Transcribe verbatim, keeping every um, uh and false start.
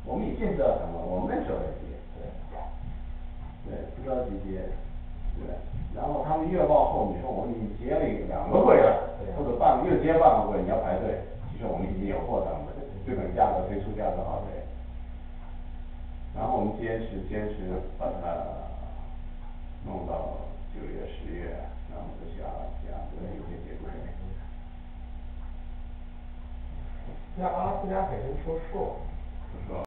我们已经知道成本，我们那时候在接，对，不着急接，对，然后他们越报后，你说我们已经接了一个两个柜了，或者半又接半个柜，你要排队，其实我们已经有货成本，就等价格推出价格好呗。然后我们坚持坚持把它弄到九月十月，然后就下下个有些结果。 那阿拉斯加给您说数。 不说。